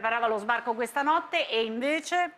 preparava lo sbarco questa notte e invece...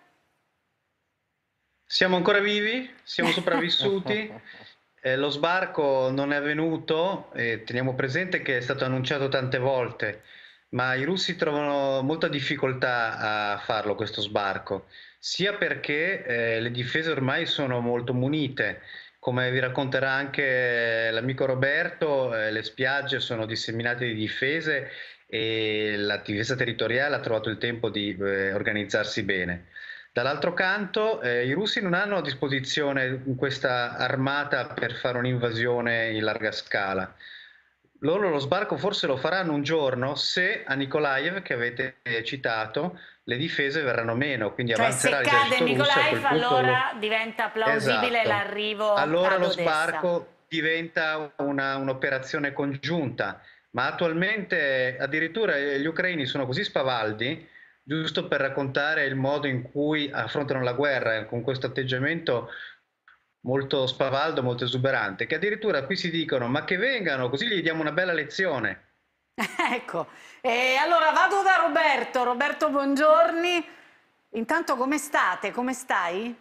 Siamo ancora vivi, siamo sopravvissuti, lo sbarco non è avvenuto, teniamo presente che è stato annunciato tante volte, ma i russi trovano molta difficoltà a farlo questo sbarco, sia perché le difese ormai sono molto munite, come vi racconterà anche l'amico Roberto, le spiagge sono disseminate di difese e la difesa territoriale ha trovato il tempo di organizzarsi bene. Dall'altro canto, i russi non hanno a disposizione questa armata per fare un'invasione in larga scala. Loro lo sbarco forse lo faranno un giorno se a Nikolaev, che avete citato, le difese verranno meno, quindi Cioè avanzerà se cade l'esercito russo e a Nikolaev quel punto allora diventa plausibile Esatto. l'arrivo Allora ad lo Odessa. sbarco diventa un'operazione congiunta, ma attualmente addirittura gli ucraini sono così spavaldi, giusto per raccontare il modo in cui affrontano la guerra, con questo atteggiamento molto spavaldo, molto esuberante, che addirittura qui si dicono ma che vengano, così gli diamo una bella lezione. Ecco, e allora vado da Roberto. Roberto, buongiorni. Intanto come state? Come stai?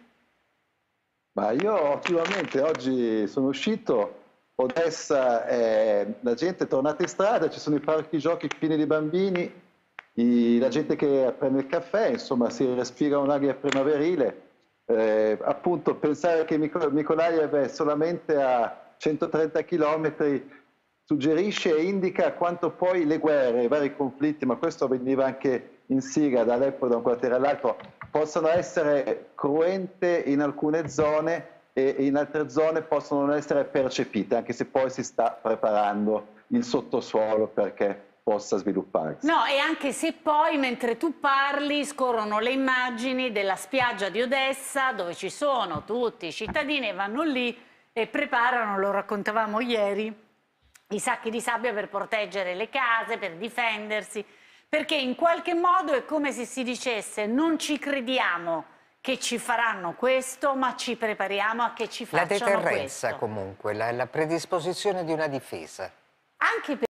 Ma io ottimamente oggi sono uscito, Odessa, la gente è tornata in strada, ci sono i parchi giochi pieni di bambini, la gente che prende il caffè, insomma si respira un'aria primaverile. Appunto pensare che Mykolaiv è solamente a 130 km suggerisce e indica quanto poi le guerre, i vari conflitti, ma questo avveniva anche in Siria, da Aleppo da un quartiere all'altro, possono essere cruente in alcune zone e in altre zone possono non essere percepite, anche se poi si sta preparando il sottosuolo perché possa svilupparsi. No, e anche se poi mentre tu parli scorrono le immagini della spiaggia di Odessa dove ci sono tutti i cittadini e vanno lì e preparano, lo raccontavamo ieri, i sacchi di sabbia per proteggere le case, per difendersi, perché in qualche modo è come se si dicesse non ci crediamo che ci faranno questo, ma ci prepariamo a che ci La facciano deterrenza questo. comunque, la predisposizione di una difesa. Anche